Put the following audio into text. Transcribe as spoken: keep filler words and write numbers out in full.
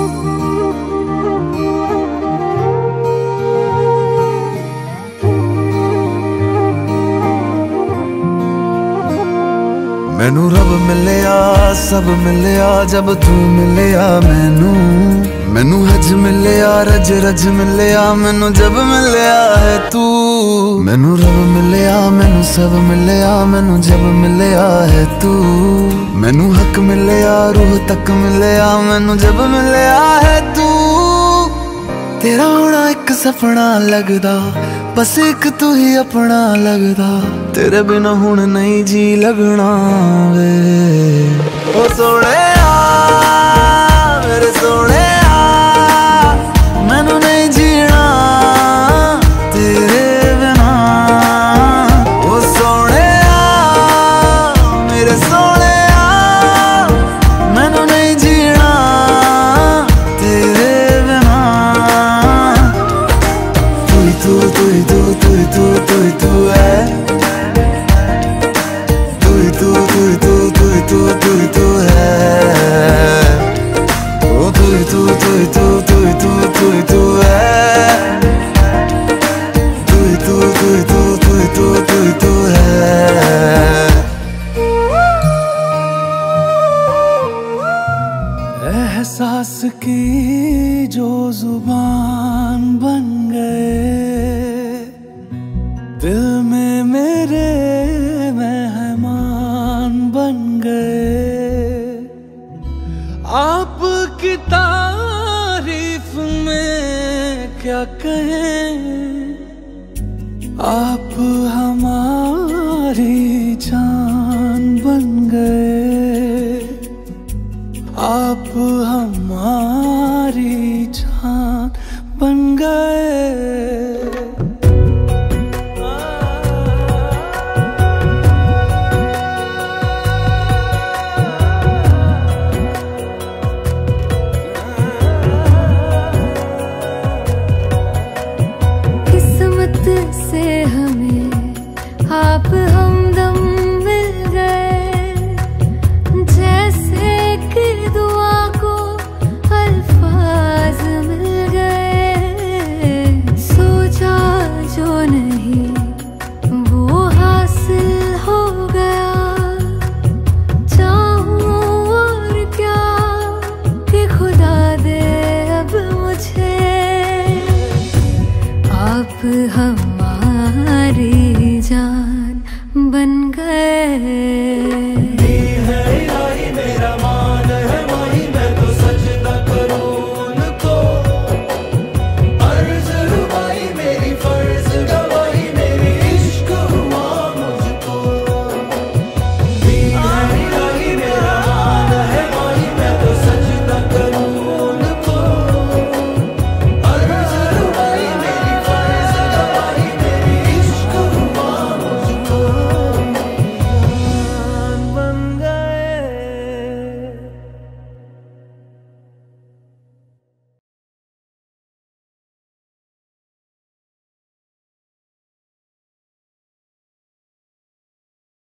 मैनू रब मिलिया सब मिलिया जब तू मिलिया मैनू। मैनू हज मिलिया रज रज मिलिया मैनू जब मिलिया है तू। मैनू रब मिलिया मैनू सब मिलिया मैनू जब मिलिया है तू। मैनू हक मिलिया रूह तक मिलिया मैनू जब मिलिया है तू। तेरा होना एक सपना लगदा बस एक तू ही अपना लगदा। तेरे बिना हुण नहीं जी लगना वे ओ सोने मेरे सोने मैनू नहीं जीना तेरे बिना। ओ सोने मेरे सोने मैनू नहीं जीना तेरे बिना। तू ही तू तू ही तू तू ही तू तू ही तू है। तू ही तू तू ही तू तू ही तू तू ही तू है। ओ तू ही तू तू ही तू तू ही तू तू ही तू है। तू ही तू तू ही तू तू ही तू तू ही तू है। एहसास की जो जुबान बन गए दिल में मेरे मेहमान बन गए। आपकी तारीफ में क्या कहें आप हमारी जान बन गए। आप हमारी जान बन गए। से हमें आप हमदम मिल गए। जैसे कि दुआ को अल्फाज मिल गए। सोचा जो नहीं वो हासिल हो गया। चाहूं और क्या कि खुदा दे अब मुझे आप